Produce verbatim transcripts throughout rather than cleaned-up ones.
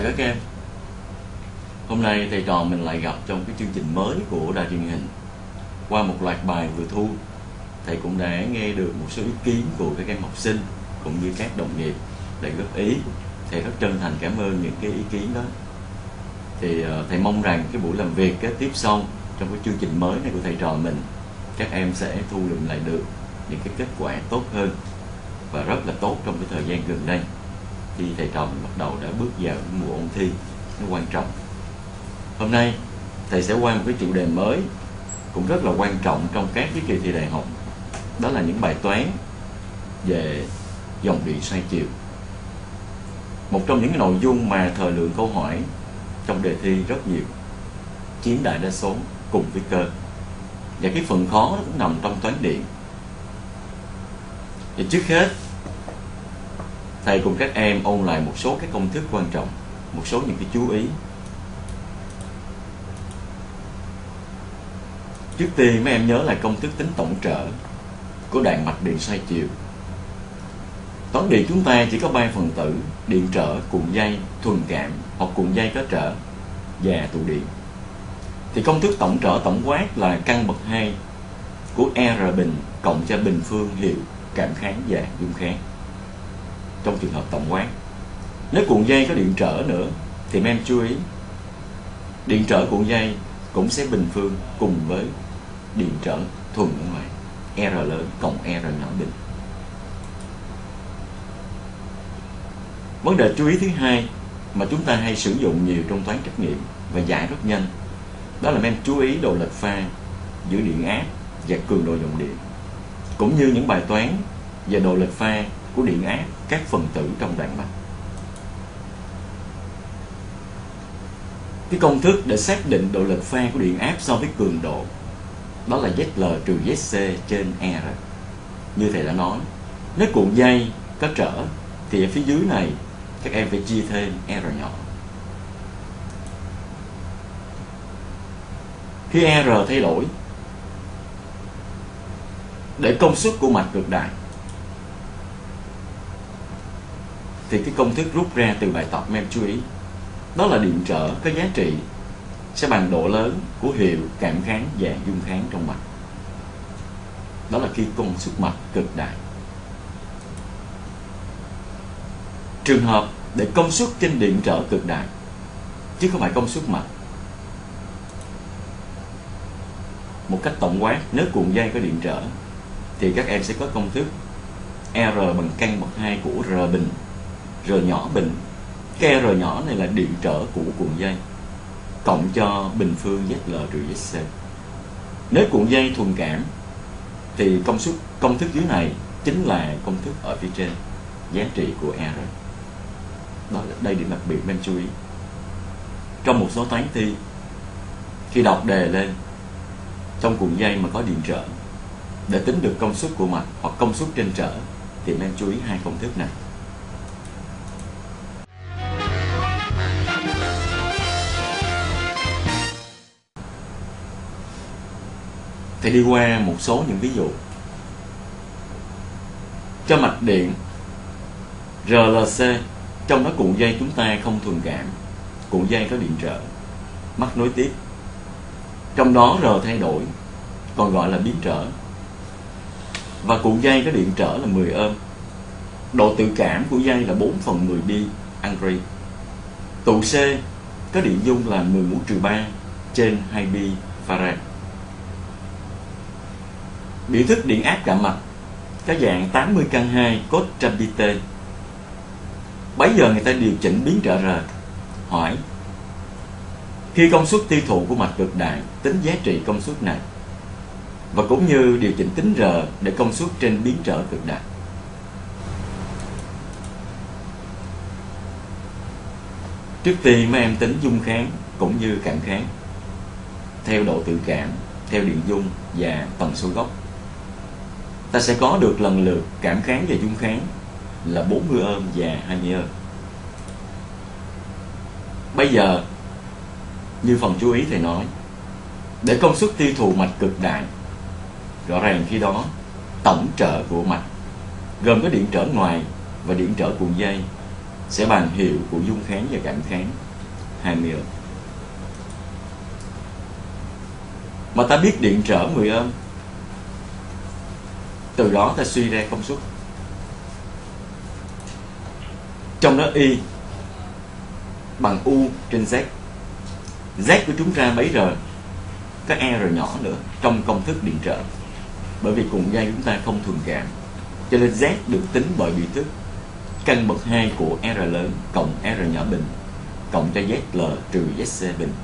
khỏe các em. Hôm nay thầy trò mình lại gặp trong cái chương trình mới của đài truyền hình. Qua một loạt bài vừa thu, thầy cũng đã nghe được một số ý kiến của các em học sinh cũng như các đồng nghiệp để góp ý. Thầy rất chân thành cảm ơn những cái ý kiến đó. Thì thầy mong rằng cái buổi làm việc kế tiếp sau trong cái chương trình mới này của thầy trò mình, các em sẽ thu lượm lại được những cái kết quả tốt hơn và rất là tốt trong cái thời gian gần đây khi thầy trò mình bắt đầu đã bước vào mùa ôn thi nó quan trọng. Hôm nay thầy sẽ qua một cái chủ đề mới cũng rất là quan trọng trong các cái kỳ thi đại học, đó là những bài toán về dòng điện xoay chiều. Một trong những cái nội dung mà thời lượng câu hỏi trong đề thi rất nhiều, chiếm đại đa số cùng với cơ, và cái phần khó nó cũng nằm trong toán điện. Thì trước hết thầy cùng các em ôn lại một số cái công thức quan trọng, một số những cái chú ý. Trước tiên mấy em nhớ lại công thức tính tổng trở của đoạn mạch điện xoay chiều. Toán điện chúng ta chỉ có ba phần tử: điện trở, cuộn dây, thuần cảm hoặc cuộn dây có trở và tụ điện. Thì công thức tổng trở tổng quát là căn bậc hai của R bình cộng cho bình phương hiệu cảm kháng và dung kháng. Trong trường hợp tổng quát, nếu cuộn dây có điện trở nữa thì mấy em chú ý, điện trở cuộn dây cũng sẽ bình phương cùng với điện trở thuần ở ngoài, R lớn cộng R nhỏ bình. Vấn đề chú ý thứ hai mà chúng ta hay sử dụng nhiều trong toán trắc nghiệm và giải rất nhanh, đó là mấy em chú ý độ lệch pha giữa điện áp và cường độ dòng điện, cũng như những bài toán về độ lệch pha của điện áp các phần tử trong đoạn mạch. Cái công thức để xác định độ lệch pha của điện áp so với cường độ, đó là Z L trừ Z C trên R. Như thầy đã nói, nếu cuộn dây có trở thì ở phía dưới này các em phải chia thêm R nhỏ. Khi R thay đổi, để công suất của mạch cực đại, thì cái công thức rút ra từ bài tập em chú ý, đó là điện trở có giá trị sẽ bằng độ lớn của hiệu cảm kháng và dung kháng trong mạch. Đó là khi công suất mạch cực đại. Trường hợp để công suất trên điện trở cực đại, chứ không phải công suất mạch, một cách tổng quát, nếu cuộn dây có điện trở thì các em sẽ có công thức R bằng căn bậc hai của R bình, R nhỏ bình. Cái R nhỏ này là điện trở của cuộn dây cộng cho bình phương Z L trừ Z C. Nếu cuộn dây thuần cảm thì công suất công thức dưới này chính là công thức ở phía trên, giá trị của R. Đó là đây điểm đặc biệt em chú ý. Trong một số toán thi, khi đọc đề lên trong cuộn dây mà có điện trở, để tính được công suất của mạch hoặc công suất trên trở thì em chú ý hai công thức này. Thì đi qua một số những ví dụ. Cho mạch điện R L C, trong đó cuộn dây chúng ta không thuần cảm, cuộn dây có điện trở, mắc nối tiếp, trong đó R thay đổi, còn gọi là biến trở, và cuộn dây có điện trở là mười ohm. Độ tự cảm của dây là bốn phần mười bi Angry. Tụ C có điện dung là mười mũ trừ ba trên hai bi Farad. Biểu thức điện áp cảm mạch có dạng tám mươi căn hai cos trăm pi t. Bấy giờ người ta điều chỉnh biến trở R. Hỏi, khi công suất tiêu thụ của mạch cực đại, tính giá trị công suất này, và cũng như điều chỉnh tính R để công suất trên biến trở cực đại. Trước tiên mấy em tính dung kháng cũng như cảm kháng theo độ tự cảm, theo điện dung và tần số gốc. Ta sẽ có được lần lượt cảm kháng và dung kháng là bốn mươi ohm và hai mươi ohm. Bây giờ, như phần chú ý thầy nói, để công suất tiêu thụ mạch cực đại, rõ ràng khi đó tổng trở của mạch gồm có điện trở ngoài và điện trở cuộn dây sẽ bằng hiệu của dung kháng và cảm kháng hai mươi ohm. Mà ta biết điện trở mười ohm, từ đó ta suy ra công suất. Trong đó Y bằng U trên Z. Z của chúng ta mấy R? Có R nhỏ nữa trong công thức điện trở. Bởi vì cuộn dây chúng ta không thuần cảm, cho nên Z được tính bởi biểu thức căn bậc hai của R lớn cộng R nhỏ bình cộng cho Z L trừ Z C bình.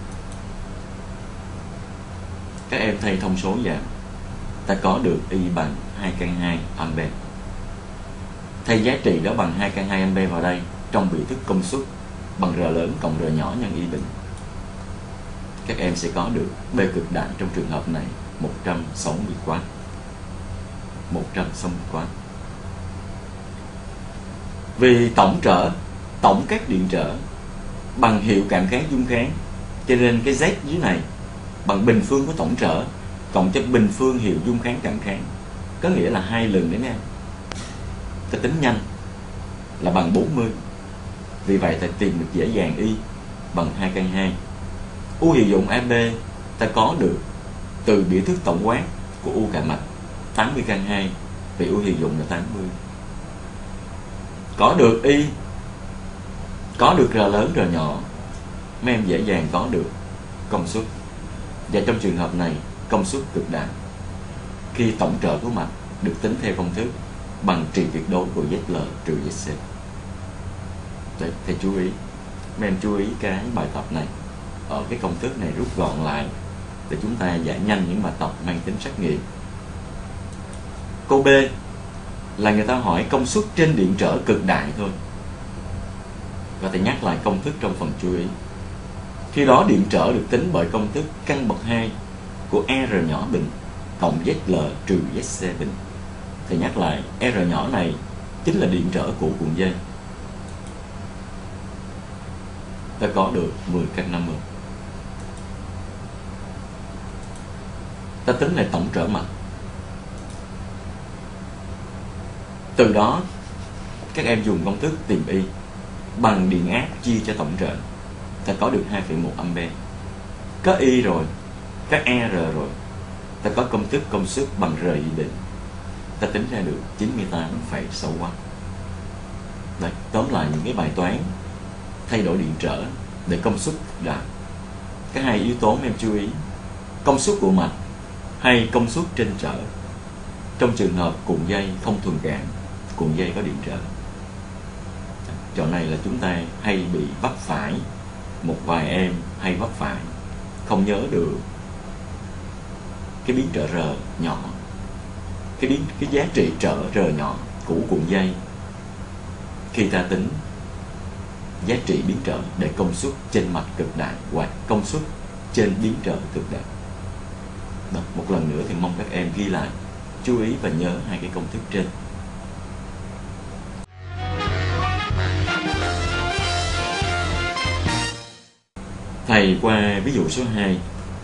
Các em thay thông số vào, ta có được Y bằng hai căn hai ampe. Thay giá trị đó bằng hai căn hai ampe vào đây trong biểu thức công suất bằng R lớn cộng R nhỏ nhân Y bình. Các em sẽ có được B cực đại trong trường hợp này một trăm sáu mươi W. một trăm sáu mươi W. Vì tổng trở, tổng các điện trở bằng hiệu cảm kháng dung kháng, cho nên cái Z dưới này bằng bình phương của tổng trở cộng cho bình phương hiệu dung kháng cảm kháng, có nghĩa là hai lần đấy nha. Ta tính nhanh là bằng bốn mươi. Vì vậy ta tìm được dễ dàng Y bằng hai căn hai. U hiệu dụng a bê ta có được từ biểu thức tổng quát của U cả mạch tám mươi căn hai, vì U hiệu dụng là tám mươi. Có được Y, có được R lớn R nhỏ, mấy em dễ dàng có được công suất. Và trong trường hợp này công suất cực đại khi tổng trở của mạch được tính theo công thức bằng trị tuyệt đối của Z L trừ Z C. Đấy, thầy chú ý, mấy em chú ý cái bài tập này, ở cái công thức này rút gọn lại để chúng ta giải nhanh những bài tập mang tính trắc nghiệm. Câu B là người ta hỏi công suất trên điện trở cực đại thôi. Và thầy nhắc lại công thức trong phần chú ý. Khi đó điện trở được tính bởi công thức căn bậc hai của R nhỏ bình cộng Z L trừ Z C bình. Thầy nhắc lại, R nhỏ này chính là điện trở của cuộn dây. Ta có được mười căn năm mươi. Ta tính lại tổng trở mạch. Từ đó các em dùng công thức tìm Y bằng điện áp chia cho tổng trở. Ta có được hai phẩy một ampe. Có Y rồi, có R rồi, ta có công thức công suất bằng R Y định. Ta tính ra được chín mươi tám phẩy sáu W. Đấy, tóm lại những cái bài toán thay đổi điện trở để công suất đạt. Cái hai yếu tố em chú ý, công suất của mạch hay công suất trên trở. Trong trường hợp cuộn dây không thuần cảm, cuộn dây có điện trở. Chỗ này là chúng ta hay bị vấp phải, một vài em hay vấp phải không nhớ được cái biến trở R nhỏ, cái biến cái giá trị trở R nhỏ của cuộn dây khi ta tính giá trị biến trở để công suất trên mạch cực đại hoặc công suất trên biến trở cực đại. Đó, một lần nữa thì mong các em ghi lại, chú ý và nhớ hai cái công thức trên. Thầy qua ví dụ số hai.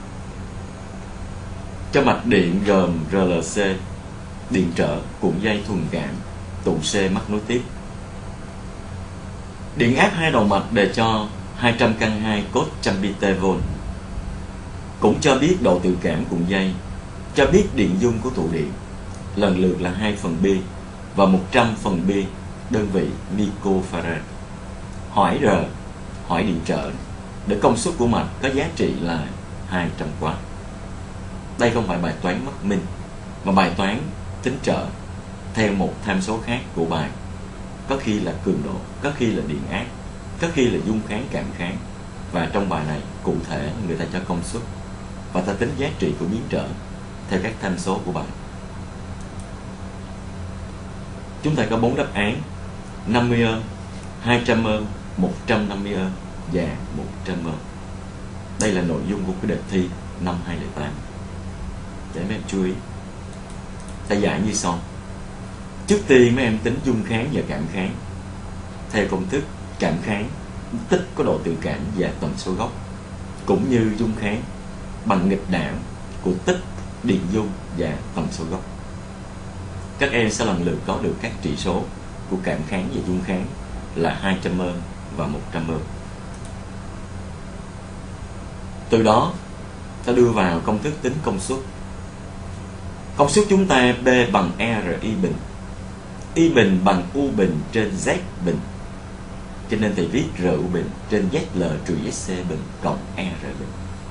Cho mạch điện gồm R L C, điện trở, cuộn dây thuần cảm, tụ C mắc nối tiếp. Điện áp hai đầu mạch đề cho hai trăm căn hai cos một trăm pi t volt. Cũng cho biết độ tự cảm cuộn dây, cho biết điện dung của tụ điện, lần lượt là hai phần pi và một trăm phần pi, đơn vị microfarad. Hỏi R, hỏi điện trở, để công suất của mạch có giá trị là hai trăm W. Đây không phải bài toán mắc minh, mà bài toán tính trở theo một tham số khác của bài. Có khi là cường độ, có khi là điện áp, có khi là dung kháng cảm kháng. Và trong bài này cụ thể người ta cho công suất và ta tính giá trị của biến trở theo các tham số của bài. Chúng ta có bốn đáp án: năm mươi ohm, hai trăm ohm, một trăm năm mươi ohm và một trăm ohm. Đây là nội dung của cái đề thi năm hai không không tám. Để mấy em chú ý. Ta giải như sau. Trước tiên mấy em tính dung kháng và cảm kháng theo công thức cảm kháng tích có độ tự cảm và tần số gốc, cũng như dung kháng bằng nghịch đảo của tích điện dung và tần số gốc. Các em sẽ lần lượt có được các trị số của cảm kháng và dung kháng là hai trăm ohm và một trăm ohm. Từ đó ta đưa vào công thức tính công suất. Công suất chúng ta B bằng R I bình. I bình bằng U bình trên Z bình. Cho nên thầy viết R U bình trên Z L trừ Z C bình cộng R bình.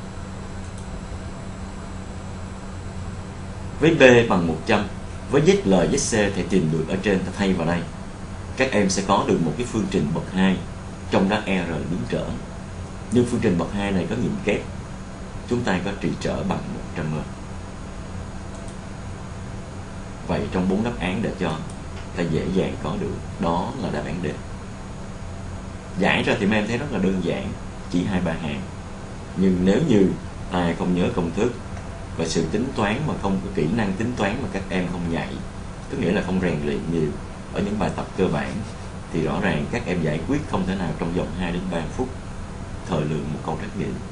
Với B bằng một trăm, với Z L Z C thì tìm được ở trên, ta thay vào đây. Các em sẽ có được một cái phương trình bậc hai, trong đó R là biến trở. Nhưng phương trình bậc hai này có nghiệm kép, chúng ta có trị trở bằng một trăm ohm. Vậy trong bốn đáp án để cho ta dễ dàng có được, đó là đáp án D. Giải ra thì mấy em thấy rất là đơn giản, chỉ hai ba hàng. Nhưng nếu như ai không nhớ công thức và sự tính toán mà không có kỹ năng tính toán mà các em không nhạy, tức nghĩa là không rèn luyện nhiều ở những bài tập cơ bản, thì rõ ràng các em giải quyết không thể nào trong vòng hai đến ba phút thời lượng một câu trắc nghiệm.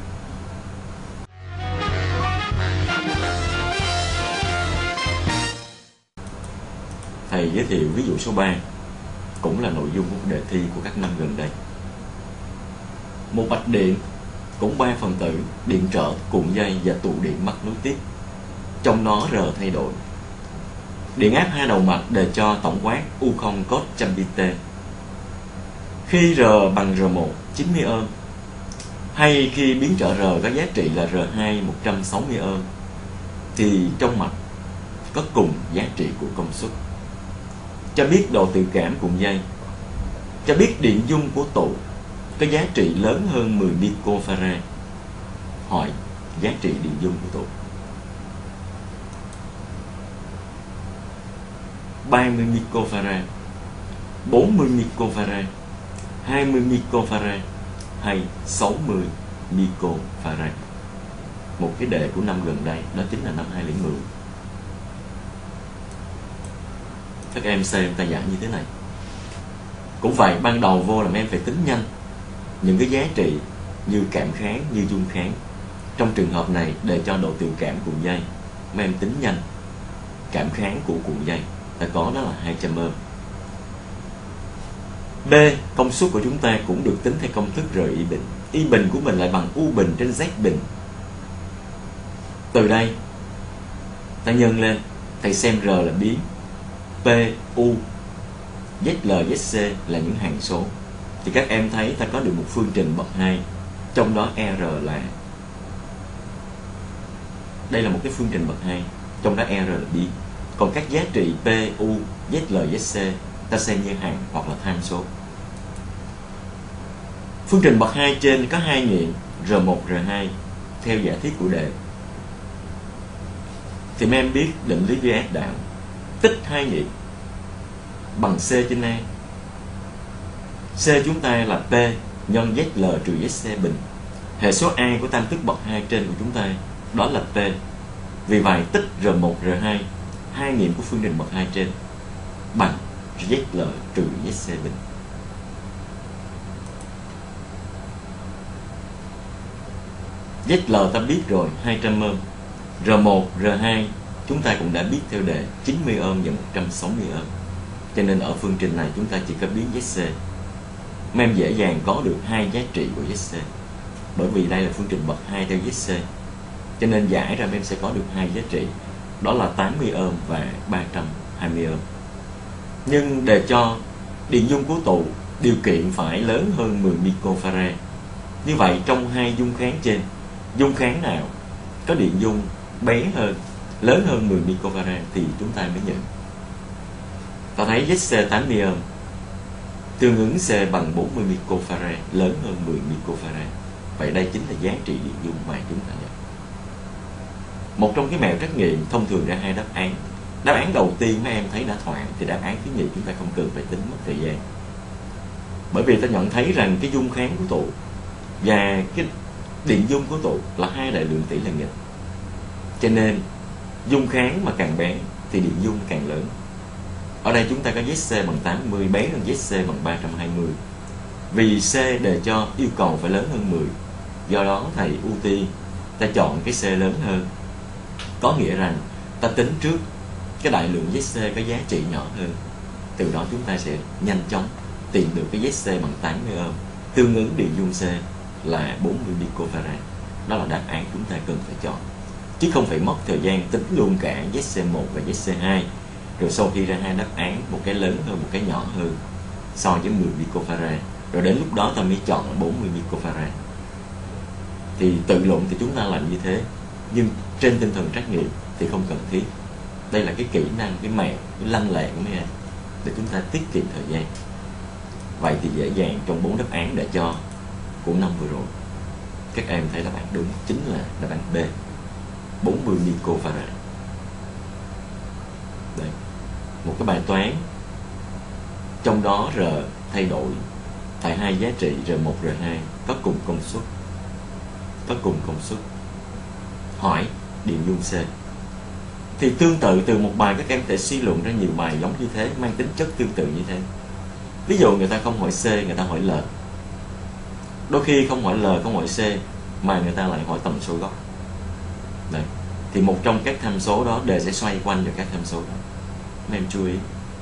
Thầy giới thiệu ví dụ số ba, cũng là nội dung của đề thi của các năm gần đây. Một mạch điện cũng ba phần tử, điện trở, cuộn dây và tụ điện mắc nối tiếp. Trong đó R thay đổi. Điện áp hai đầu mạch đề cho tổng quát U không cos trăm pi t. Khi R bằng R một chín mươi ohm, hay khi biến trở R có giá trị là R hai một trăm sáu mươi ohm, thì trong mạch có cùng giá trị của công suất. Cho biết độ tự cảm cuộn dây. Cho biết điện dung của tụ có giá trị lớn hơn mười picofarad. Hỏi giá trị điện dung của tụ. ba mươi picofarad, bốn mươi picofarad, hai mươi picofarad hay sáu mươi picofarad. Một cái đề của năm gần đây, đó chính là năm hai không một không. Các em xem ta giải như thế này. Cũng vậy, ban đầu vô là em phải tính nhanh những cái giá trị như cảm kháng, như dung kháng. Trong trường hợp này, để cho độ tự cảm cuộn dây, mấy em tính nhanh cảm kháng của cuộn dây, ta có đó là hai trăm ohm. B, công suất của chúng ta cũng được tính theo công thức R I bình. I bình của mình lại bằng U bình trên Z bình. Từ đây ta nhân lên, thầy xem R là biến, P, U, Z L, Z C là những hằng số, thì các em thấy ta có được một phương trình bậc hai, trong đó R là, đây là một cái phương trình bậc hai, trong đó R là biến. Còn các giá trị P, U, Z L, Z C ta xem như hằng hoặc là tham số. Phương trình bậc hai trên có hai nghiệm R một, R hai theo giả thiết của đề. Thì mấy em biết định lý V S đạo, tích hai nghiệm bằng C trên A. C chúng ta là P nhân Z L trừ Z C bình. Hệ số A của tam thức bậc hai trên của chúng ta đó là P. Vì vậy tích R một, R hai, hai nghiệm của phương trình bậc hai trên bằng Z L trừ Z C bình. Z L ta biết rồi, hai trăm ohm. R một, R hai chúng ta cũng đã biết theo đề chín mươi ohm và một trăm sáu mươi ohm. Cho nên ở phương trình này chúng ta chỉ có biến Z C. Mấy em dễ dàng có được hai giá trị của Z C. Bởi vì đây là phương trình bậc hai theo Z C. Cho nên giải ra em sẽ có được hai giá trị, đó là tám mươi ohm và ba trăm hai mươi ohm. Nhưng để cho điện dung của tụ điều kiện phải lớn hơn mười picofarad. Như vậy trong hai dung kháng trên, dung kháng nào có điện dung bé hơn, lớn hơn mười picofarad thì chúng ta mới nhận. Ta thấy Z C tám mươi ohm tương ứng C bằng bốn mươi picofarad, lớn hơn mười picofarad. Vậy đây chính là giá trị điện dung mà chúng ta nhận. Một trong cái mẹo trắc nghiệm thông thường ra hai đáp án. Đáp án đầu tiên mấy em thấy đã thoảng, thì đáp án thứ nhì chúng ta không cần phải tính mất thời gian. Bởi vì ta nhận thấy rằng cái dung kháng của tụ và cái điện dung của tụ là hai đại lượng tỷ lệ nghịch. Cho nên dung kháng mà càng bé thì điện dung càng lớn. Ở đây chúng ta có Z C bằng tám mươi, bé hơn Z C bằng ba trăm hai mươi. Vì C đề cho yêu cầu phải lớn hơn mười, do đó thầy ưu tiên ta chọn cái C lớn hơn. Có nghĩa rằng ta tính trước cái đại lượng Z C có giá trị nhỏ hơn. Từ đó chúng ta sẽ nhanh chóng tìm được cái Z C bằng tám mươi ohm, tương ứng điện dung C là bốn mươi picofarad. Đó là đáp án chúng ta cần phải chọn, chứ không phải mất thời gian tính luôn cả Z C một và Z C hai, rồi sau khi ra hai đáp án, một cái lớn hơn một cái nhỏ hơn so với mười picofarad, rồi đến lúc đó ta mới chọn bốn mươi picofarad. Thì tự luận thì chúng ta làm như thế, nhưng trên tinh thần trắc nghiệm thì không cần thiết. Đây là cái kỹ năng, cái mẹo, cái lanh lẹ của mấy em để chúng ta tiết kiệm thời gian. Vậy thì dễ dàng trong bốn đáp án đã cho của năm vừa rồi, các em thấy đáp án đúng chính là đáp án B, bốn mươi picofarad. Đây, một cái bài toán trong đó R thay đổi tại hai giá trị R một, R hai có cùng công suất, có cùng công suất. Hỏi điện dung C. Thì tương tự từ một bài các em có thể suy luận ra nhiều bài giống như thế, mang tính chất tương tự như thế. Ví dụ người ta không hỏi C, người ta hỏi L. Đôi khi không hỏi L, không hỏi C, mà người ta lại hỏi tần số gốc. Đấy. Thì một trong các tham số đó đều sẽ xoay quanh vào các tham số đó. Mấy em chú ý.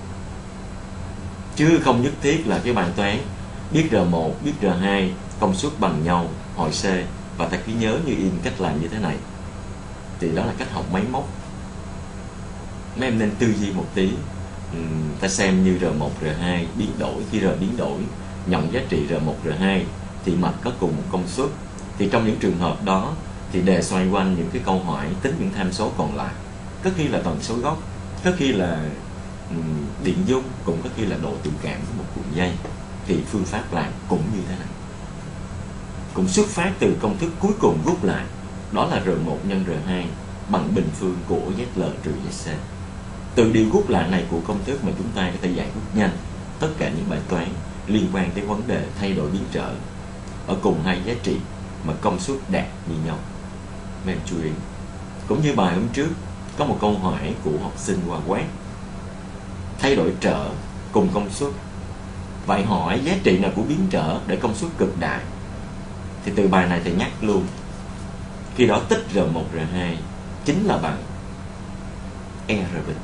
Chứ không nhất thiết là cái bài toán biết R một, biết R hai, công suất bằng nhau, hỏi C, và ta cứ nhớ như in cách làm như thế này. Thì đó là cách học máy móc. Mấy em nên tư duy một tí. uhm, Ta xem như R một, R hai biến đổi, khi R biến đổi nhận giá trị R một, R hai thì mạch có cùng một công suất. Thì trong những trường hợp đó thì đề xoay quanh những cái câu hỏi tính những tham số còn lại. Có khi là tần số gốc, có khi là um, điện dung, cũng có khi là độ tự cảm của một cuộn dây. Thì phương pháp làm cũng như thế này, cũng xuất phát từ công thức cuối cùng rút lại, đó là R một nhân R hai bằng bình phương của Z L trừ Z C. Từ điều rút lại này của công thức mà chúng ta có thể giải quyết nhanh tất cả những bài toán liên quan tới vấn đề thay đổi biến trở ở cùng hai giá trị mà công suất đạt như nhau. Mấy em chú ý. Cũng như bài hôm trước, có một câu hỏi của học sinh qua quét, thay đổi trở cùng công suất, vậy hỏi giá trị nào của biến trở để công suất cực đại. Thì từ bài này thầy nhắc luôn, khi đó tích R một, R hai chính là bằng E R bình.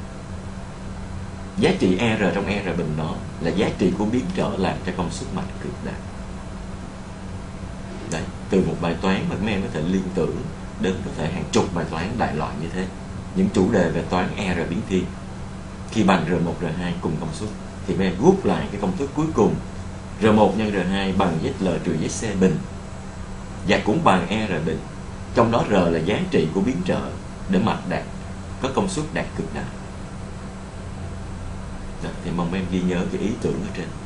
Giá trị R trong E R bình đó là giá trị của biến trở làm cho công suất mạch cực đại. Đấy, từ một bài toán mà các em có thể liên tưởng đến có thể hàng chục bài toán đại loại như thế. Những chủ đề về toán E R biến thiên khi bằng R một, R hai cùng công suất thì các em rút lại cái công thức cuối cùng, R một nhân R hai bằng Z L trừ Z C bình, và cũng bằng E R bình. Trong đó R là giá trị của biến trở để mạch đạt có công suất đạt cực đại. Rồi, thì mong em ghi nhớ cái ý tưởng ở trên.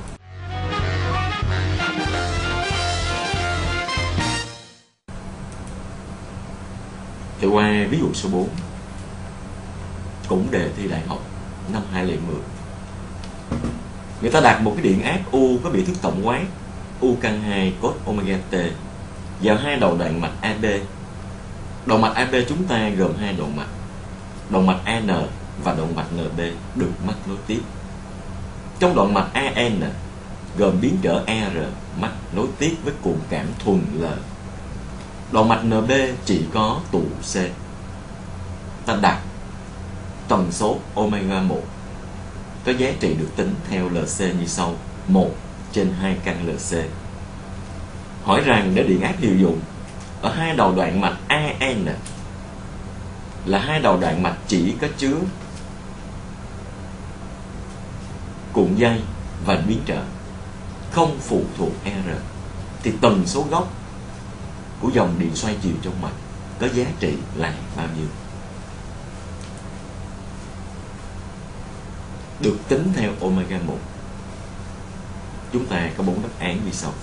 Thì qua ví dụ số bốn, cũng đề thi đại học năm hai không một không. Người ta đặt một cái điện áp U có biểu thức tổng quát U căn hai cos omega t vào hai đầu đoạn mạch a bê. Đầu mạch a bê chúng ta gồm hai đầu mạch, đầu mạch a en và động mạch en bê được mắc nối tiếp. Trong động mạch a en gồm biến trở R mắc nối tiếp với cuộn cảm thuần L. Động mạch en bê chỉ có tụ C. Ta đặt tần số omega một có giá trị được tính theo lờ xê như sau: một trên hai căn lờ xê. Hỏi rằng để điện áp hiệu dụng ở hai đầu đoạn mạch a en là hai đầu đoạn mạch chỉ có chứa cuộn dây và biến trở, không phụ thuộc R, thì tần số gốc của dòng điện xoay chiều trong mạch có giá trị là bao nhiêu? Được tính theo omega một. Chúng ta có bốn đáp án như sau.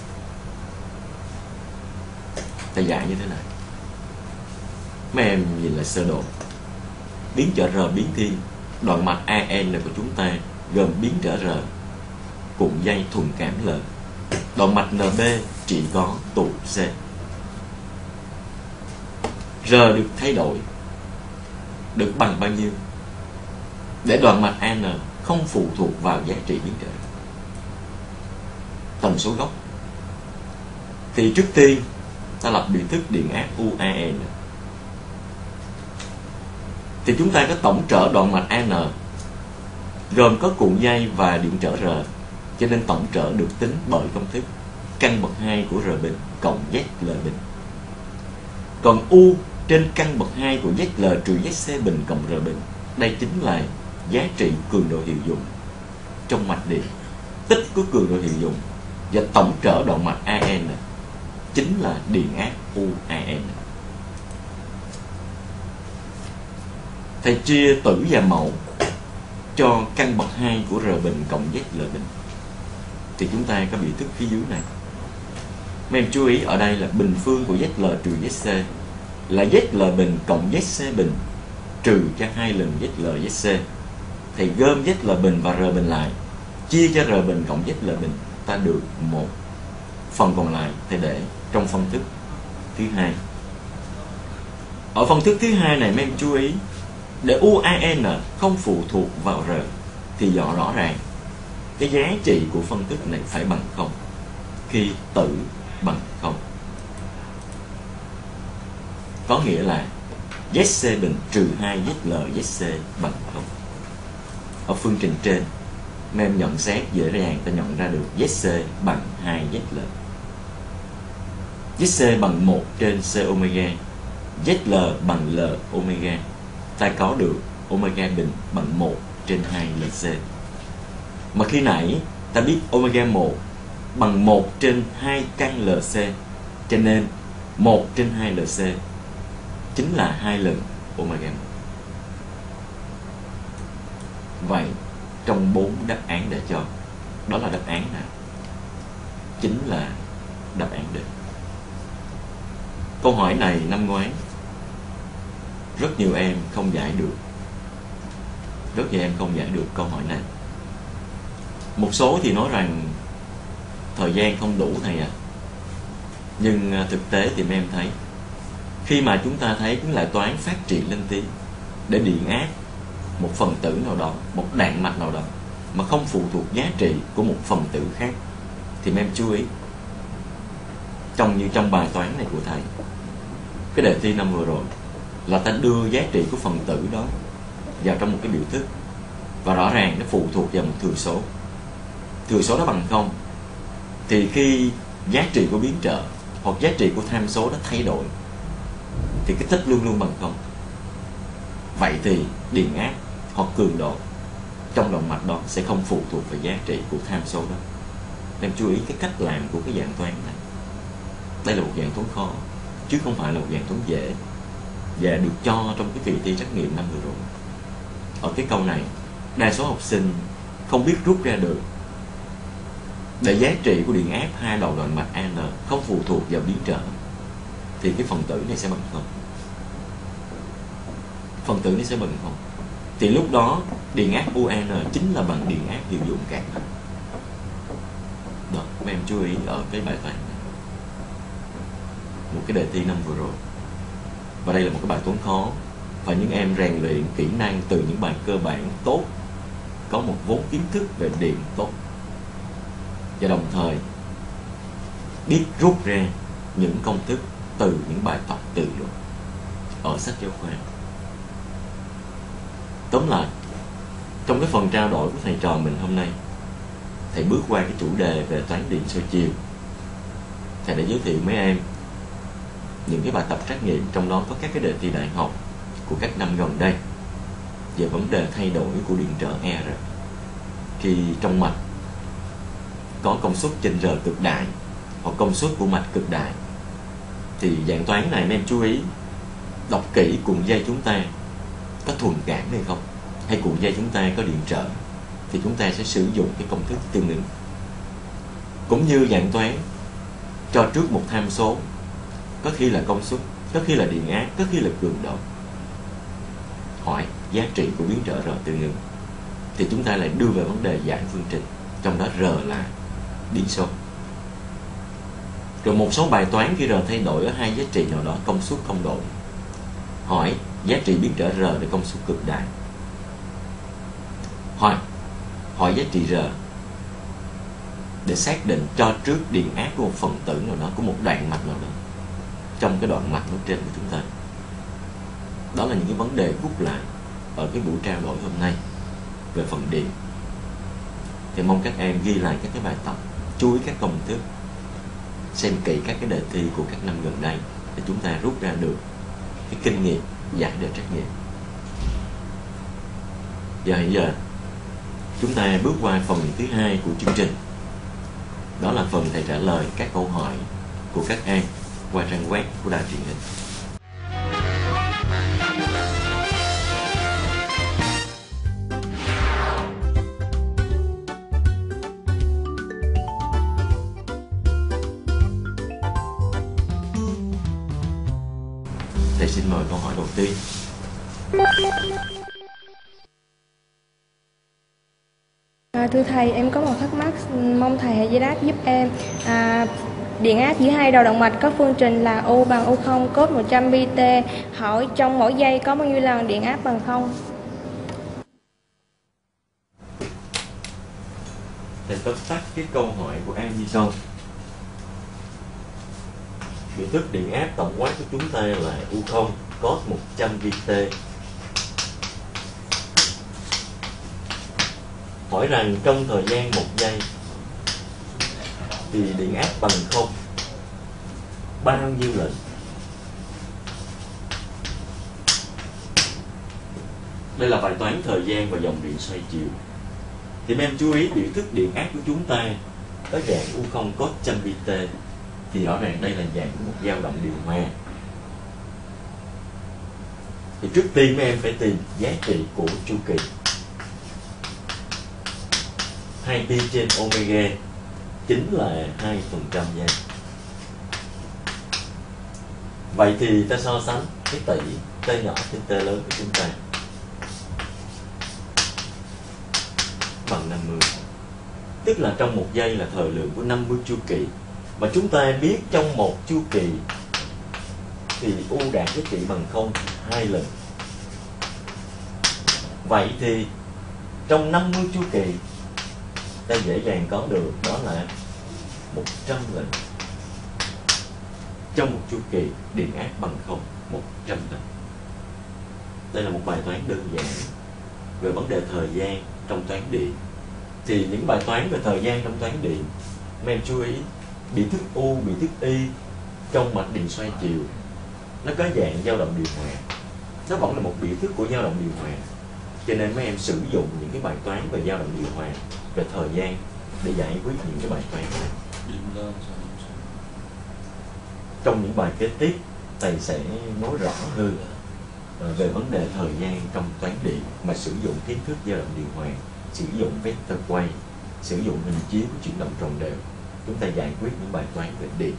Ta giải như thế này. Mấy em nhìn lại sơ đồ. Biến trở R biến thiên, đoạn mạch a en của chúng ta gồm biến trở R, cuộn dây thuần cảm L. Đoạn mạch en bê chỉ có tụ C. R được thay đổi được bằng bao nhiêu để đoạn mạch a en không phụ thuộc vào giá trị biến trở? Tần số gốc. Thì trước tiên ta lập biểu thức điện áp u a en. Thì chúng ta có tổng trở đoạn mạch a en gồm có cuộn dây và điện trở R, cho nên tổng trở được tính bởi công thức căn bậc hai của R bình cộng Z L bình. Còn U trên căn bậc hai của Z L trừ Z C bình cộng R bình, đây chính là giá trị cường độ hiệu dụng trong mạch điện, tích của cường độ hiệu dụng, và tổng trở đoạn mạch A N chính là điện áp U A N. Thầy chia tử và mẫu cho căn bậc hai của R bình cộng Z L bình, thì chúng ta có biểu thức phía dưới này. Mấy em chú ý ở đây là bình phương của Z L trừ Z C là Z L bình cộng Z C bình trừ cho hai lần Z L Z C. Thầy gom Z L bình và R bình lại, chia cho R bình cộng Z L bình, ta được một. Phần còn lại thầy để trong phân thức thứ hai. Ở phân thức thứ hai này mấy em chú ý, để U A N không phụ thuộc vào R thì rõ rõ ràng cái giá trị của phân thức này phải bằng không khi tử bằng không. Có nghĩa là Z C bình trừ hai Z L Z C bằng không. Ở phương trình trên mấy em nhận xét dễ dàng ta nhận ra được Z C bằng hai Z L. Z C bằng một trên C omega, Z L bằng L omega. Ta có được omega bình bằng một trên hai L C. Mà khi nãy ta biết omega một bằng một trên hai căn L C, cho nên một trên hai L C chính là hai lần omega một. Vậy trong bốn đáp án để cho, đó là đáp án nào? Chính là đáp án D. Câu hỏi này năm ngoái rất nhiều em không giải được. Rất nhiều em không giải được câu hỏi này. Một số thì nói rằng thời gian không đủ thầy à. Nhưng thực tế thì mấy em thấy, khi mà chúng ta thấy những loại toán phát triển lên tí để điện áp một phần tử nào đó, một đạn mạch nào đó mà không phụ thuộc giá trị của một phần tử khác, thì mấy em chú ý, trong như trong bài toán này của thầy, cái đề thi năm vừa rồi là ta đưa giá trị của phần tử đó vào trong một cái biểu thức, và rõ ràng nó phụ thuộc vào một thừa số. Thừa số đó bằng không, thì khi giá trị của biến trợ hoặc giá trị của tham số đó thay đổi thì cái tích luôn luôn bằng không. Vậy thì điện áp hoặc cường độ trong động mạch đó sẽ không phụ thuộc vào giá trị của tham số đó. Em chú ý cái cách làm của cái dạng toán này. Đây là một dạng toán khó chứ không phải là một dạng toán dễ, và được cho trong cái kỳ thi trắc nghiệm năm vừa rồi. Ở cái câu này đa số học sinh không biết rút ra được để giá trị của điện áp hai đầu đoạn mạch A N không phụ thuộc vào biến trở, thì cái phần tử này sẽ bằng không. Phần tử này sẽ bằng không. Thì lúc đó điện áp U A N chính là bằng điện áp hiệu dụng cạn. Đó, các em chú ý ở cái bài toán này, một cái đề thi năm vừa rồi. Và đây là một cái bài toán khó, và những em rèn luyện kỹ năng từ những bài cơ bản tốt, có một vốn kiến thức về điện tốt, và đồng thời biết rút ra những công thức từ những bài tập tự luận ở sách giáo khoa. Tóm lại, trong cái phần trao đổi của thầy trò mình hôm nay, thầy bước qua cái chủ đề về toán điện soi chiều. Thầy đã giới thiệu mấy em những cái bài tập trắc nghiệm, trong đó có các cái đề thi đại học của các năm gần đây về vấn đề thay đổi của điện trở R khi trong mạch có công suất trên R cực đại hoặc công suất của mạch cực đại. Thì dạng toán này mấy em chú ý đọc kỹ cuộn dây chúng ta có thuần cảm hay không, hay cuộn dây chúng ta có điện trở, thì chúng ta sẽ sử dụng cái công thức tương ứng. Cũng như dạng toán cho trước một tham số, có khi là công suất, có khi là điện áp, có khi là cường độ, hỏi giá trị của biến trở R tương ứng, thì chúng ta lại đưa về vấn đề giải phương trình, trong đó R là biến số. Rồi một số bài toán khi R thay đổi ở hai giá trị nào đó, công suất không đổi, hỏi giá trị biến trở R để công suất cực đại, hoặc hỏi giá trị R để xác định cho trước điện áp của một phần tử nào đó, của một đoạn mạch nào đó trong cái đoạn mạch nói trên của chúng ta. Đó là những cái vấn đề rút lại ở cái buổi trao đổi hôm nay về phần điện. thì mong các em ghi lại các cái bài tập, chú ý các công thức, xem kỹ các cái đề thi của các năm gần đây để chúng ta rút ra được cái kinh nghiệm giải đề trắc nghiệm. Và hiện giờ chúng ta bước qua phần thứ hai của chương trình. Đó là phần thầy trả lời các câu hỏi của các em qua trang web của đài truyền hình. Thầy xin mời câu hỏi đầu tiên. À, thưa thầy, em có một thắc mắc, mong thầy hãy giải đáp giúp em. À, điện áp giữa hai đầu động mạch có phương trình là U bằng U không cos một trăm pi t. Hỏi trong mỗi giây có bao nhiêu lần điện áp bằng không? Thầy tóm tắt cái câu hỏi của An như sau. Biểu thức điện áp tổng quát của chúng ta là U không cos một trăm pi t. Hỏi rằng trong thời gian một giây thì điện áp bằng không bao nhiêu lần? Đây là bài toán thời gian và dòng điện xoay chiều. Thì em chú ý biểu thức điện áp của chúng ta có dạng U không cos một trăm pi t, thì rõ ràng đây là dạng của một dao động điều hòa. Thì trước tiên mấy em phải tìm giá trị của chu kỳ. hai pi trên omega chính là hai phần trăm giây. Vậy thì ta so sánh cái tỷ t nhỏ trên t lớn của chúng ta bằng năm mươi. Tức là trong một giây là thời lượng của năm mươi chu kỳ. Và chúng ta biết trong một chu kỳ thì U đạt giá trị bằng không hai lần. Vậy thì trong năm mươi chu kỳ ta dễ dàng có được đó là một trăm lần. Trong một chu kỳ điện áp bằng không một trăm lần. Đây là một bài toán đơn giản về vấn đề thời gian trong toán điện. Thì những bài toán về thời gian trong toán điện, mấy em chú ý biểu thức U, biểu thức Y trong mạch điện xoay chiều nó có dạng dao động điều hòa. Nó vẫn là một biểu thức của dao động điều hòa. Cho nên mấy em sử dụng những cái bài toán về dao động điều hòa, về thời gian để giải quyết những cái bài toán này. Trong những bài kế tiếp, thầy sẽ nói rõ hơn về vấn đề thời gian trong toán điện mà sử dụng kiến thức dao động điều hòa, sử dụng vector quay, sử dụng hình chiếu của chuyển động tròn đều. Chúng ta giải quyết những bài toán về điện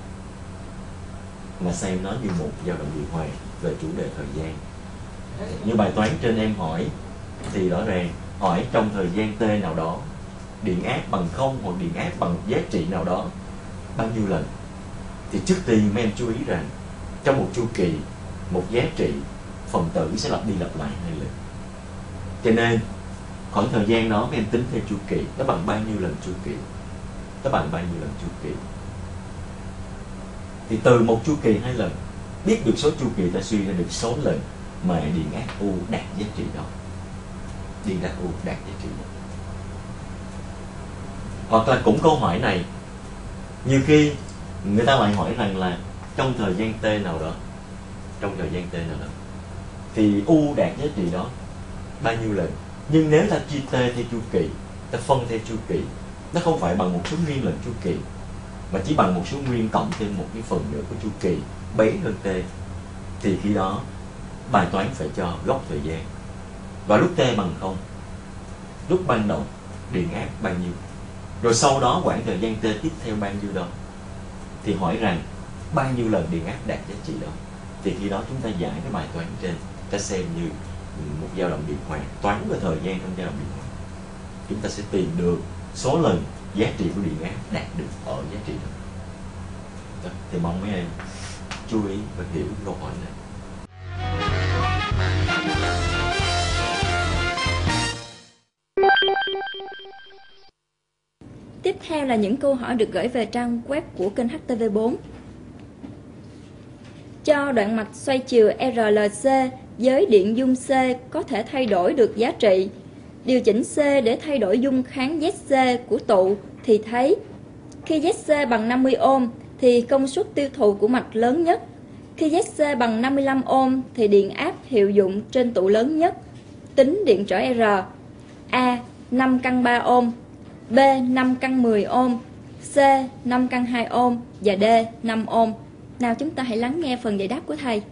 mà xem nó như một dao động điều hòa về chủ đề thời gian. Như bài toán trên em hỏi thì rõ ràng hỏi trong thời gian t nào đó điện áp bằng không hoặc điện áp bằng giá trị nào đó bao nhiêu lần. Thì trước tiên mấy em chú ý rằng trong một chu kỳ, một giá trị phần tử sẽ lặp đi lặp lại hai lần. Cho nên khoảng thời gian đó mấy em tính theo chu kỳ, nó bằng bao nhiêu lần chu kỳ, nó bằng bao nhiêu lần chu kỳ. Thì từ một chu kỳ hai lần, biết được số chu kỳ ta suy ra được số lần mà điện áp U đạt giá trị đó. Điện áp U đạt giá trị đó. Hoặc là cũng câu hỏi này, nhiều khi người ta lại hỏi rằng là trong thời gian t nào đó, trong thời gian t nào đó thì U đạt giá trị đó bao nhiêu lần. Nhưng nếu ta chia t theo chu kỳ, ta phân theo chu kỳ, nó không phải bằng một số nguyên lần chu kỳ, mà chỉ bằng một số nguyên cộng thêm một cái phần nữa của chu kỳ bé hơn t, thì khi đó bài toán phải cho gốc thời gian. Và lúc t bằng không, lúc ban đầu điện áp bao nhiêu, rồi sau đó quãng thời gian t tiếp theo bao nhiêu đó, thì hỏi rằng bao nhiêu lần điện áp đạt giá trị đó. Thì khi đó chúng ta giải cái bài toán trên, ta xem như một dao động điều hòa, toán về thời gian trong dao động điều hòa. Chúng ta sẽ tìm được số lần giá trị của điện áp đạt được ở giá trị đó. Đó, thì mong mấy em chú ý và hiểu câu hỏi này. Tiếp theo là những câu hỏi được gửi về trang web của kênh H T V bốn. Cho đoạn mạch xoay chiều R L C với điện dung C có thể thay đổi được giá trị. điều chỉnh C để thay đổi dung kháng Z C của tụ thì thấy khi Z C bằng năm mươi ohm thì công suất tiêu thụ của mạch lớn nhất. Khi Z C bằng năm mươi lăm ohm thì điện áp hiệu dụng trên tụ lớn nhất. Tính điện trở R. A. năm căn ba ohm, B. năm căn mười ohm, C. năm căn hai ohm và D. năm ohm. Nào chúng ta hãy lắng nghe phần giải đáp của thầy.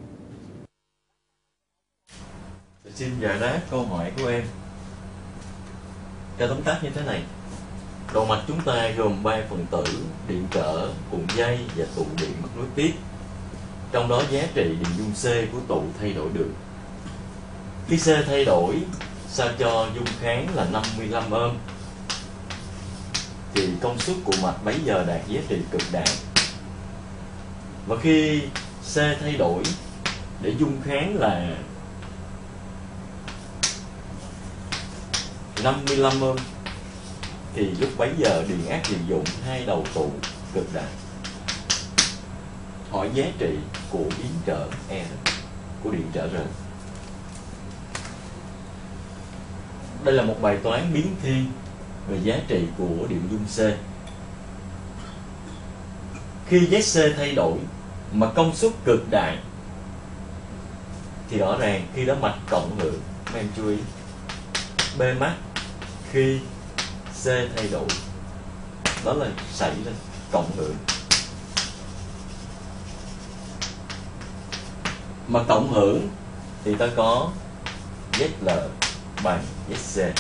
Xin giải đáp câu hỏi của em. Cho tóm tắt như thế này. Đầu mạch chúng ta gồm ba phần tử: điện trở, cuộn dây và tụ điện mắc nối tiếp. Trong đó giá trị điện dung C của tụ thay đổi được. Khi C thay đổi sao cho dung kháng là năm mươi lăm ohm thì công suất của mạch bấy giờ đạt giá trị cực đại. Và khi C thay đổi để dung kháng là năm mươi lăm ohm thì lúc bấy giờ điện áp hiệu dụng hai đầu tụ cực đại. Hỏi giá trị của biến trở E, của điện trở R. Đây là một bài toán biến thiên về giá trị của điện dung C. Khi Z C thay đổi mà công suất cực đại thì rõ ràng khi đó mạch cộng hưởng. Các em chú ý, B mắc khi C thay đổi đó là xảy ra cộng hưởng. Mà cộng hưởng thì ta có Z L bằng Z C.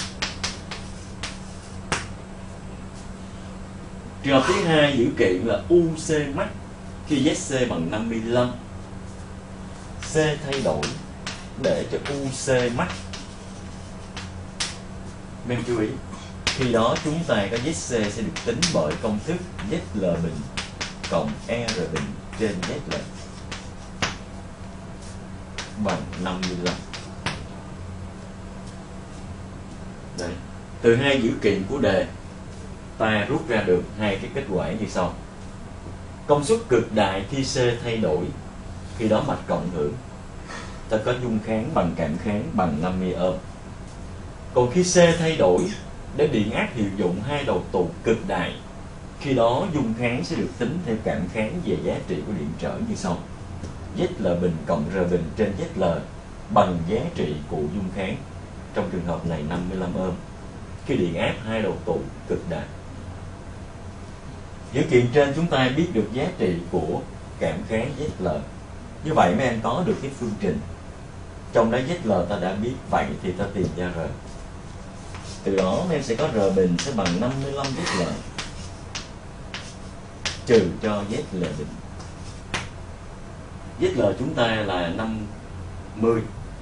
Trường hợp thứ hai dữ kiện là U C max khi Z C bằng năm mươi lăm. C thay đổi để cho U C max. Nên chú ý, khi đó chúng ta có Z C sẽ được tính bởi công thức Z L bình cộng R bình trên Z L bằng năm mươi lăm. Đấy. Từ hai dữ kiện của đề ta rút ra được hai cái kết quả như sau. Công suất cực đại khi C thay đổi, khi đó mạch cộng hưởng, ta có dung kháng bằng cảm kháng bằng năm mươi ohm. Còn khi C thay đổi để điện áp hiệu dụng hai đầu tụ cực đại, khi đó dung kháng sẽ được tính theo cảm kháng về giá trị của điện trở như sau. Z L bình cộng R bình trên Z L bằng giá trị của dung kháng, trong trường hợp này năm mươi lăm ohm, khi điện áp hai đầu tụ cực đại. Dữ kiện trên chúng ta biết được giá trị của cảm kháng Z L. Như vậy mấy em có được cái phương trình. Trong đó Z L ta đã biết, vậy thì ta tìm ra R. Từ đó em sẽ có R bình sẽ bằng năm mươi lăm Z L trừ cho Z L bình. Z L chúng ta là năm mươi.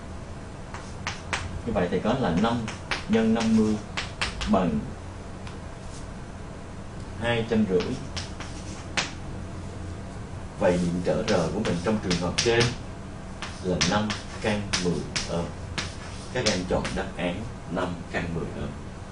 Như vậy thì có là năm nhân năm mươi bằng hai trăm rưỡi. Vậy điện trở R của mình trong trường hợp trên là năm căn mười ohm. Các em chọn đáp án năm căn mười ohm.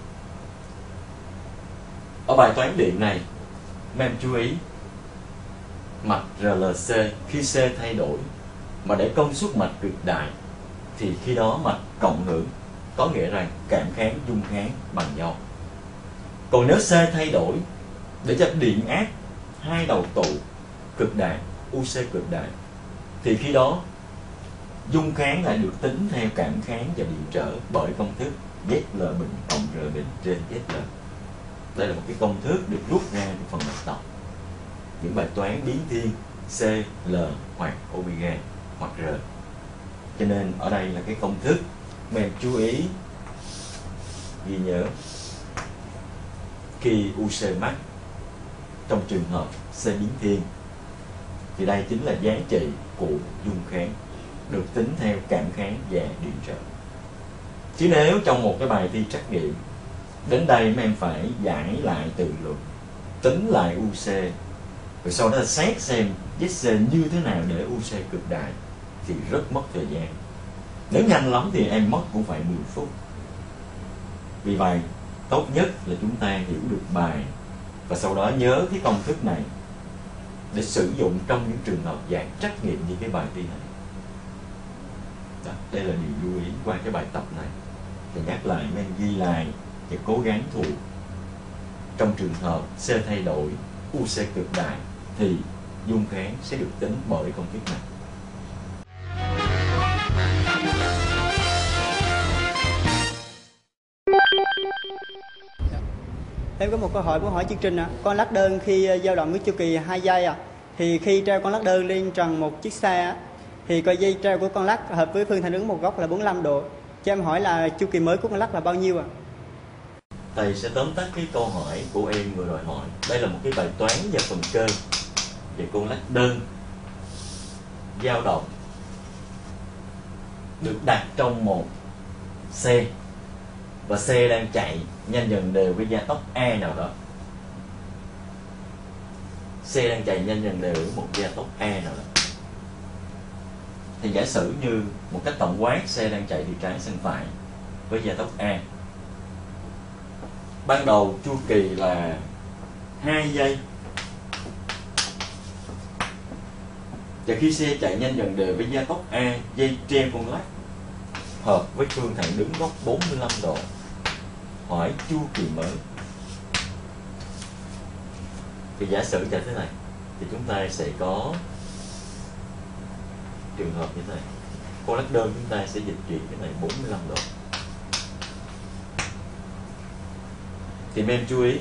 Ở bài toán điện này, mấy em chú ý mạch R L C khi C thay đổi mà để công suất mạch cực đại thì khi đó mạch cộng hưởng, có nghĩa rằng cảm kháng dung kháng bằng nhau. Còn nếu C thay đổi để cho điện áp hai đầu tụ cực đại, U C cực đại, thì khi đó dung kháng lại được tính theo cảm kháng và điện trở bởi công thức Z L bình cộng R bình trên Z L. Đây là một cái công thức được rút ra từ phần bài tập. Những bài toán biến thiên C, L hoặc omega hoặc R. Cho nên ở đây là cái công thức mà em chú ý ghi nhớ. Khi U C max trong trường hợp C biến thiên thì đây chính là giá trị của dung kháng được tính theo cảm kháng và điện trở. Chứ nếu trong một cái bài thi trắc nghiệm đến đây mấy em phải giải lại từ luận, tính lại U C, rồi sau đó xét xem Z C như thế nào để U C cực đại thì rất mất thời gian. Nếu nhanh lắm thì em mất cũng phải mười phút. Vì vậy tốt nhất là chúng ta hiểu được bài và sau đó nhớ cái công thức này để sử dụng trong những trường hợp dạng trắc nghiệm như cái bài thi này. Đó, đây là điều lưu ý qua cái bài tập này. Thì nhắc lại men ghi lại và cố gắng thuộc. Trong trường hợp C thay đổi, u xê cực đại thì dung kháng sẽ được tính bởi công thức này. Em có một câu hỏi muốn hỏi chương trình ạ. Con lắc đơn khi dao động với chu kỳ hai giây ạ, thì khi treo con lắc đơn lên trần một chiếc xe á, thì coi dây treo của con lắc hợp với phương thẳng đứng một góc là bốn mươi lăm độ. Cho em hỏi là chu kỳ mới của con lắc là bao nhiêu ạ? Thầy sẽ tóm tắt cái câu hỏi của em vừa rồi hỏi. Đây là một cái bài toán và phần cơ về con lắc đơn dao động được đặt trong một xe, và xe đang chạy nhanh dần đều với gia tốc A nào đó. Xe đang chạy nhanh dần đều với một gia tốc A nào đó. Thì giả sử như một cách tổng quát, xe đang chạy từ trái sang phải với gia tốc A. Ban đầu chu kỳ là hai giây. Và khi xe chạy nhanh dần đều với gia tốc A, dây treo con lắc hợp với phương thẳng đứng góc bốn mươi lăm độ. Hỏi chu kỳ mới. Thì giả sử cho thế này, thì chúng ta sẽ có trường hợp như thế này. Con lắc đơn chúng ta sẽ dịch chuyển cái này bốn mươi lăm độ. Thì mấy em chú ý,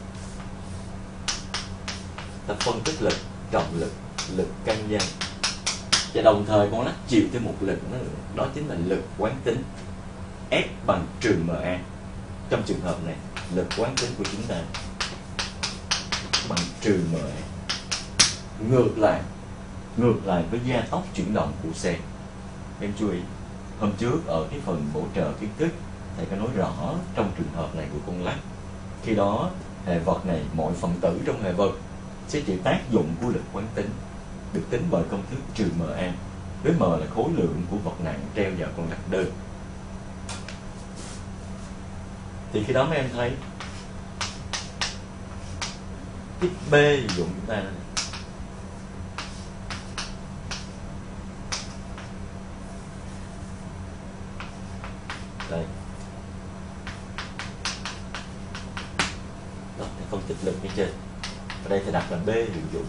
ta phân tích lực, trọng lực, lực căn dây, và đồng thời con lắc chịu thêm một lực nữa, đó chính là lực quán tính F bằng trừ em a. Trong trường hợp này, lực quán tính của chúng ta bằng trừ em a. Ngược lại, ngược lại với gia tốc chuyển động của xe. Em chú ý, hôm trước ở cái phần bổ trợ kiến thức, thầy có nói rõ trong trường hợp này của con lắc, khi đó hệ vật này, mọi phần tử trong hệ vật sẽ chịu tác dụng của lực quán tính, được tính bởi công thức trừ em a, với m là khối lượng của vật nặng treo vào con lắc đơn. Thì khi đó mấy em thấy cái B dụng chúng ta này. Đây. Đó, thầy phân tích lực phía trên. Ở đây thầy đặt là B hiệu dụng.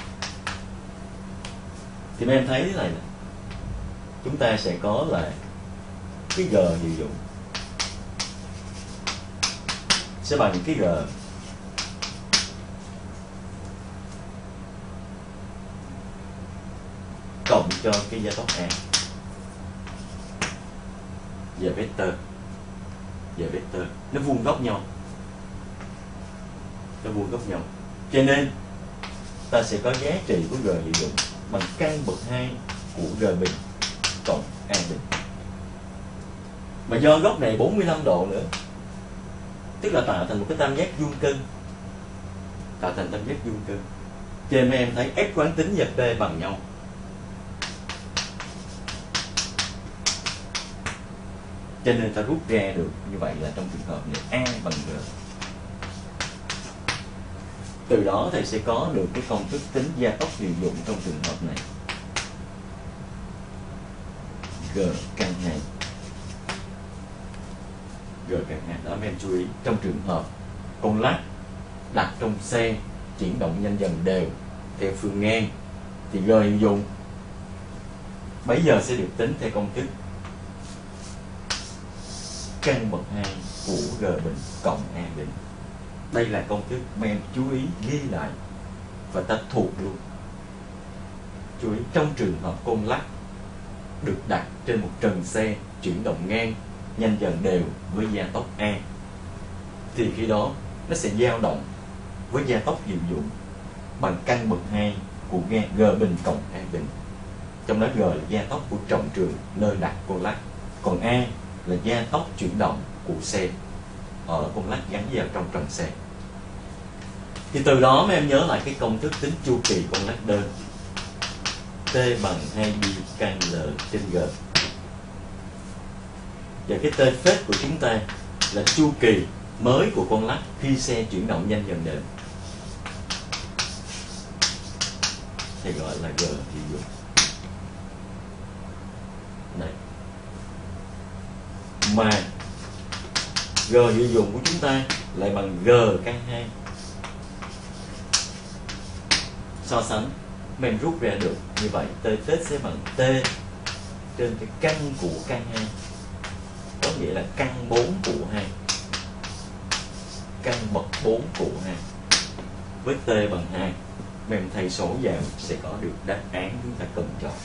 Thì mấy em thấy thế này nè, chúng ta sẽ có là cái G hiệu dụng sẽ bằng cái G cộng cho cái gia tốc A và vector và vector nó vuông góc nhau, nó vuông góc nhau, cho nên ta sẽ có giá trị của G hiệu dụng bằng căn bậc hai của G bình cộng A bình. Mà do góc này bốn mươi lăm độ nữa, tức là tạo thành một cái tam giác vuông cân, tạo thành tam giác vuông cân. Cho nên em thấy F quán tính và P bằng nhau. Cho nên ta rút ra được như vậy là trong trường hợp này A bằng G. Từ đó thầy sẽ có được cái công thức tính gia tốc hiệu dụng trong trường hợp này. G căn hai. G căn hai. Đó mấy em chú ý, trong trường hợp con lắc đặt trong xe chuyển động nhanh dần đều theo phương ngang thì G hiệu dụng bây giờ sẽ được tính theo công thức căn bậc hai của G bình cộng A bình. Đây là công thức mà em chú ý ghi lại và ta thuộc luôn. Chú ý, trong trường hợp con lắc được đặt trên một trần xe chuyển động ngang nhanh dần đều với gia tốc A, thì khi đó nó sẽ dao động với gia tốc hiệu dụng bằng căn bậc hai của G bình cộng A bình. Trong đó G là gia tốc của trọng trường nơi đặt con lắc, còn A là gia tốc chuyển động của xe ở con lắc gắn vào trong trần xe. Thì từ đó mấy em nhớ lại cái công thức tính chu kỳ con lắc đơn. T bằng hai pi căn L trên G. Và cái T phết của chúng ta là chu kỳ mới của con lắc khi xe chuyển động nhanh dần đều, thì gọi là G hiệu dụng. Đấy. Mà G dự dụng của chúng ta lại bằng G căn hai. So sánh, mình rút ra được như vậy T tích sẽ bằng T trên cái căn của căn hai, có nghĩa là căn bốn của hai, căn bậc bốn của hai với T bằng hai. Mình thay số vào sẽ có được đáp án chúng ta cần chọn.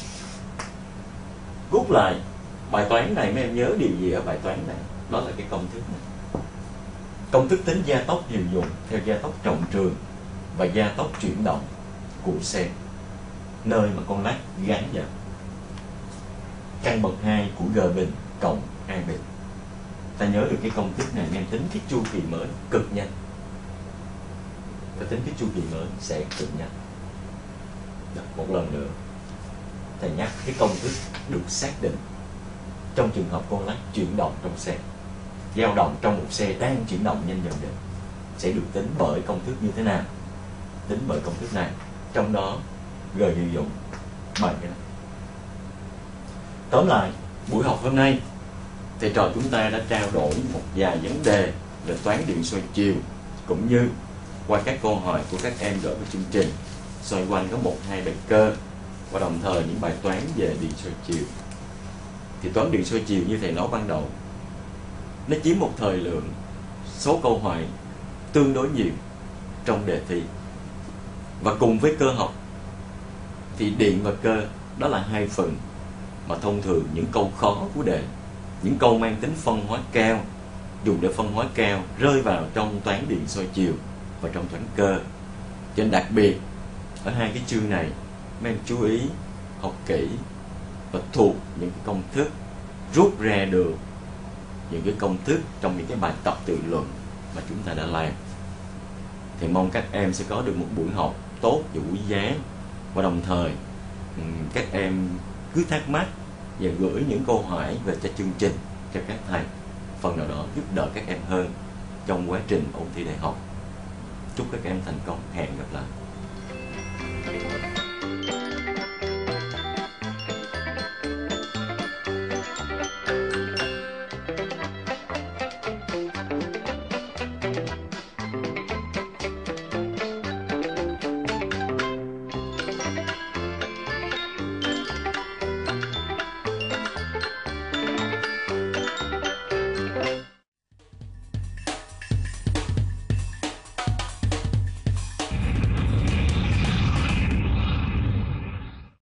Rút lại bài toán này, mấy em nhớ điều gì ở bài toán này? Đó là cái công thức này. Công thức tính gia tốc hiệu dụng theo gia tốc trọng trường và gia tốc chuyển động của xe, nơi mà con lắc gắn vào. Căn bậc hai của G bình cộng A bình. Ta nhớ được cái công thức này, em tính cái chu kỳ mới cực nhanh. Ta tính cái chu kỳ mới sẽ cực nhanh. Được, một lần nữa thầy nhắc cái công thức được xác định trong trường hợp con lắc chuyển động trong xe, dao động trong một xe đang chuyển động nhanh dần dần, sẽ được tính bởi công thức như thế nào? Tính bởi công thức này, trong đó G hiệu dụng bằng cái này. Tóm lại, buổi học hôm nay thầy trò chúng ta đã trao đổi một vài vấn đề về toán điện xoay chiều, cũng như qua các câu hỏi của các em gửi vào chương trình xoay quanh có một hai bài cơ và đồng thời những bài toán về điện xoay chiều. Thì toán điện xoay chiều như thầy nói ban đầu, nó chiếm một thời lượng số câu hỏi tương đối nhiều trong đề thi, và cùng với cơ học thì điện và cơ đó là hai phần mà thông thường những câu khó của đề, những câu mang tính phân hóa cao, dùng để phân hóa cao rơi vào trong toán điện xoay chiều và trong toán cơ. Cho nên đặc biệt ở hai cái chương này mấy em chú ý học kỹ và thuộc những cái công thức, rút ra được những cái công thức trong những cái bài tập tự luận mà chúng ta đã làm. Thì mong các em sẽ có được một buổi học tốt và quý giá, và đồng thời các em cứ thắc mắc và gửi những câu hỏi về cho chương trình cho các thầy, phần nào đó giúp đỡ các em hơn trong quá trình ôn thi đại học. Chúc các em thành công, hẹn gặp lại.